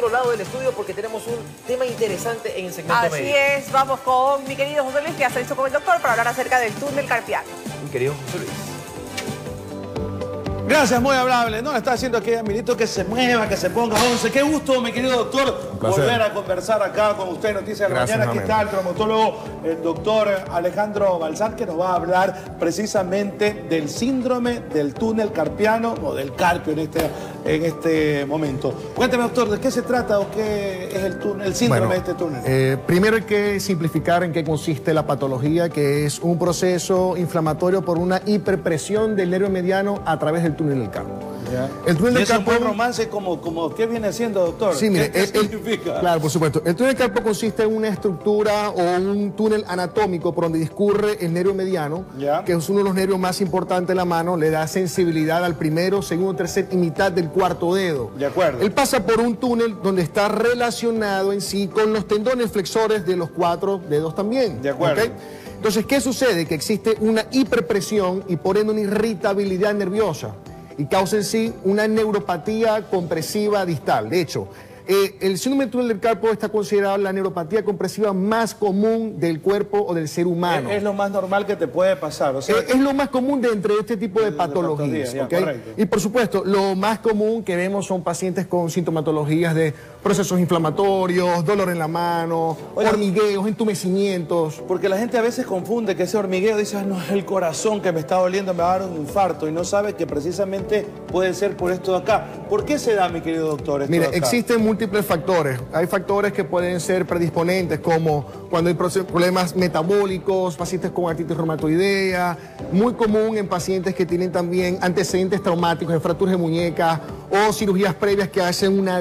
otro lado del estudio porque tenemos un tema interesante en el segmento médico. Así es, vamos con mi querido José Luis, que ya se hizo con el doctor para hablar acerca del túnel carpiano. Mi querido José Luis. Gracias, muy amable. No, está haciendo aquí, Milito, que se mueva, que se ponga 11. Qué gusto, mi querido doctor, volver a conversar acá con usted. Noticias de la mañana. Aquí está el traumatólogo, el doctor Alejandro Balzán, que nos va a hablar precisamente del síndrome del túnel carpiano o del carpio en este momento. Cuénteme, doctor, ¿de qué se trata o qué es el síndrome de este túnel? Primero hay que simplificar en qué consiste la patología, que es un proceso inflamatorio por una hiperpresión del nervio mediano a través del túnel del carpo. El túnel del carpo, un romance como ¿qué viene siendo, doctor? Sí, mire, ¿Qué significa? Claro, por supuesto. El túnel del carpo consiste en una estructura o un túnel anatómico por donde discurre el nervio mediano, que es uno de los nervios más importantes de la mano, le da sensibilidad al primero, segundo, tercer y mitad del cuarto dedo. De acuerdo. Él pasa por un túnel donde está relacionado en sí con los tendones flexores de los 4 dedos también. De acuerdo. ¿Okay? Entonces, ¿qué sucede? Que existe una hiperpresión y por ende una irritabilidad nerviosa y causa en sí una neuropatía compresiva distal. De hecho, el síndrome del túnel del carpo está considerado la neuropatía compresiva más común del cuerpo o del ser humano. Es lo más normal que te puede pasar. O sea, es lo más común de entre este tipo de patologías. ¿Okay? Y por supuesto, lo más común que vemos son pacientes con sintomatologías de procesos inflamatorios, dolor en la mano, hormigueos, entumecimientos. Porque la gente a veces confunde que ese hormigueo, dice, no, es el corazón que me está doliendo, me va a dar un infarto, y no sabe que precisamente puede ser por esto de acá. ¿Por qué se da, mi querido doctor, esto Mire, de acá? existen múltiples factores. Hay factores que pueden ser predisponentes, como cuando hay problemas metabólicos, pacientes con artritis reumatoidea, muy común en pacientes que tienen también antecedentes traumáticos de fracturas de muñeca o cirugías previas que hacen una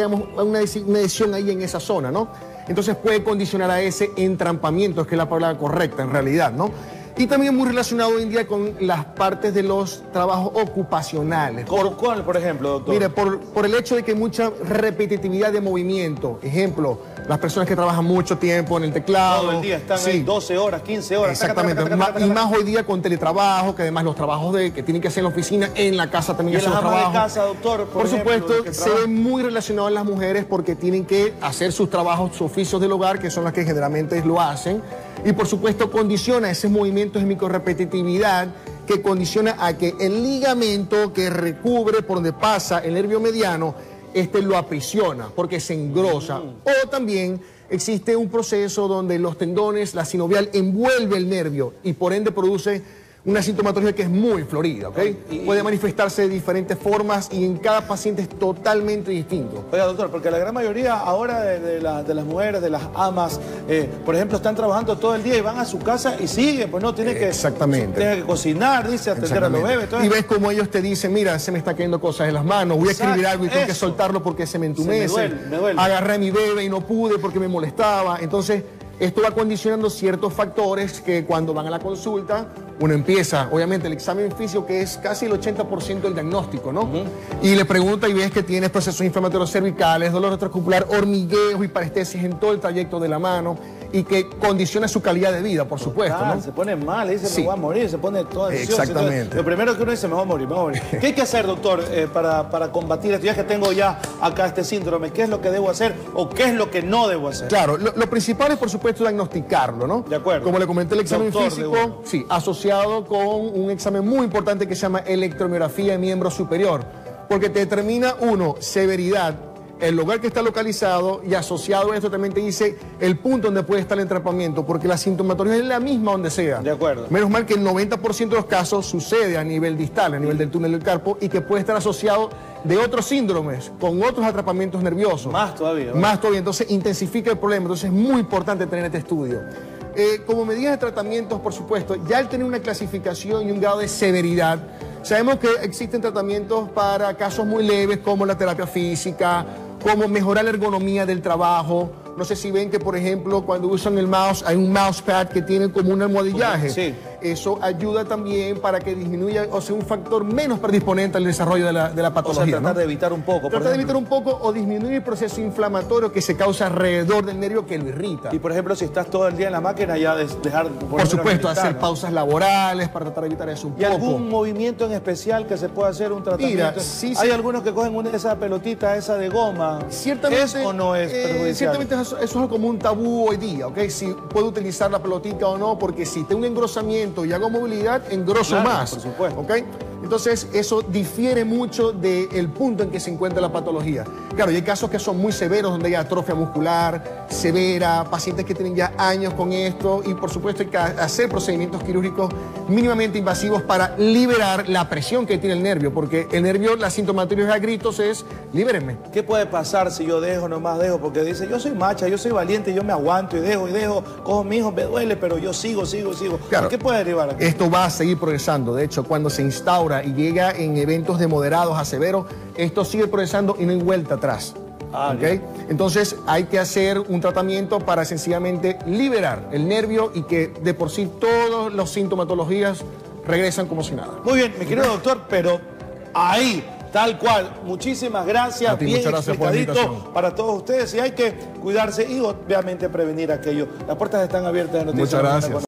lesión ahí en esa zona, ¿no? Entonces puede condicionar a ese entrampamiento, que es la palabra correcta en realidad, ¿no? Y también muy relacionado hoy en día con las partes de los trabajos ocupacionales. ¿Cuál, por ejemplo, doctor? Mire, por el hecho de que hay mucha repetitividad de movimiento. Ejemplo, las personas que trabajan mucho tiempo en el teclado. Todo el día están ahí 12 horas, 15 horas. Exactamente. Y más hoy día con teletrabajo, que además los trabajos que tienen que hacer en la oficina, en la casa también hacen los trabajos. ¿Y las amas de casa, doctor? Por supuesto, se ve muy relacionado en las mujeres porque tienen que hacer sus trabajos, sus oficios del hogar, que son las que generalmente lo hacen. Y por supuesto condiciona esos movimientos de microrepetitividad que condiciona a que el ligamento que recubre por donde pasa el nervio mediano, lo aprisiona porque se engrosa. O también existe un proceso donde los tendones, la sinovial envuelve el nervio y por ende produce una sintomatología que es muy florida, ¿ok? Puede manifestarse de diferentes formas y en cada paciente es totalmente distinto. Oiga, doctor, porque la gran mayoría ahora de las mujeres, de las amas, por ejemplo, están trabajando todo el día y van a su casa y siguen, pues no, tienen que cocinar, dice, atender a los bebés. Entonces, y ves como ellos te dicen, mira, se me está cayendo cosas en las manos, voy a escribir algo y tengo que soltarlo porque se me entumece. Me duele. Agarré a mi bebé y no pude porque me molestaba. Entonces, esto va condicionando ciertos factores que cuando van a la consulta, uno empieza, obviamente, el examen físico, que es casi el 80% del diagnóstico, ¿no? Y le pregunta y ves que tienes procesos inflamatorios cervicales, dolor retroarticular, hormigueos y parestesis en todo el trayecto de la mano y que condiciona su calidad de vida, por supuesto, ¿no? Se pone mal, le dice, me voy a morir, se pone todo ansioso. Exactamente. Entonces, lo primero que uno dice, me voy a morir, me voy a morir. ¿Qué hay que hacer, doctor, para combatir esto? Ya que tengo ya acá este síndrome, ¿qué es lo que debo hacer o qué es lo que no debo hacer? Claro, lo principal es, por supuesto, diagnosticarlo, ¿no? De acuerdo. Como le comenté, el examen físico, sí, asociado con un examen muy importante que se llama electromiografía de miembro superior, porque te determina, uno, severidad, el lugar que está localizado y asociado a esto también te dice el punto donde puede estar el entrampamiento, porque la sintomatología es la misma donde sea. De acuerdo. Menos mal que el 90% de los casos sucede a nivel distal, a nivel del túnel del carpo, y que puede estar asociado de otros síndromes, con otros atrapamientos nerviosos. Más todavía. Más todavía, entonces intensifica el problema, entonces es muy importante tener este estudio. Como medidas de tratamientos, por supuesto, ya al tener una clasificación y un grado de severidad, sabemos que existen tratamientos para casos muy leves como la terapia física, como mejorar la ergonomía del trabajo, No sé si ven que, por ejemplo, cuando usan el mouse, hay un mousepad que tiene como un almohadillaje. Sí. Eso ayuda también para que disminuya, o sea, un factor menos predisponente al desarrollo de la patología. O sea, tratar ¿no? de evitar un poco. Tratar de evitar un poco o disminuir el proceso inflamatorio que se causa alrededor del nervio que lo irrita. Y por ejemplo, si estás todo el día en la máquina, ya dejar... Por supuesto, hacer pausas laborales para tratar de evitar eso un poco. ¿Y algún movimiento en especial que se pueda hacer un tratamiento? Mira, sí, Hay algunos que cogen esa pelotita, esa de goma. Ciertamente, ¿Es o no es perjudicial? Ciertamente eso es como un tabú hoy día, ¿ok? Si puedo utilizar la pelotita o no, porque si tengo un engrosamiento y hago movilidad, engroso Claro, más. por supuesto. ¿Ok? Entonces, eso difiere mucho del punto en que se encuentra la patología. Claro, y hay casos que son muy severos, donde hay atrofia muscular severa, pacientes que tienen ya años con esto, y por supuesto hay que hacer procedimientos quirúrgicos mínimamente invasivos para liberar la presión que tiene el nervio, porque el nervio, la sintomatología a gritos es, libérenme. ¿Qué puede pasar si yo nomás dejo? Porque dice, yo soy macha, yo soy valiente, yo me aguanto y dejo, cojo mi hijo, me duele, pero yo sigo. Claro, ¿Qué puede derivar aquí? Esto va a seguir progresando. De hecho, cuando se instaura y llega en eventos de moderados a severos, esto sigue progresando y no hay vuelta atrás. ¿Okay? Entonces hay que hacer un tratamiento para sencillamente liberar el nervio y que de por sí todas las sintomatologías regresan como si nada. Muy bien, mi querido doctor, pero ahí, tal cual, muchísimas gracias, ti, bien muchas gracias por la explicadito invitación. para todos ustedes, y hay que cuidarse y obviamente prevenir aquello. Las puertas están abiertas de Noticias Muchas Mañana gracias.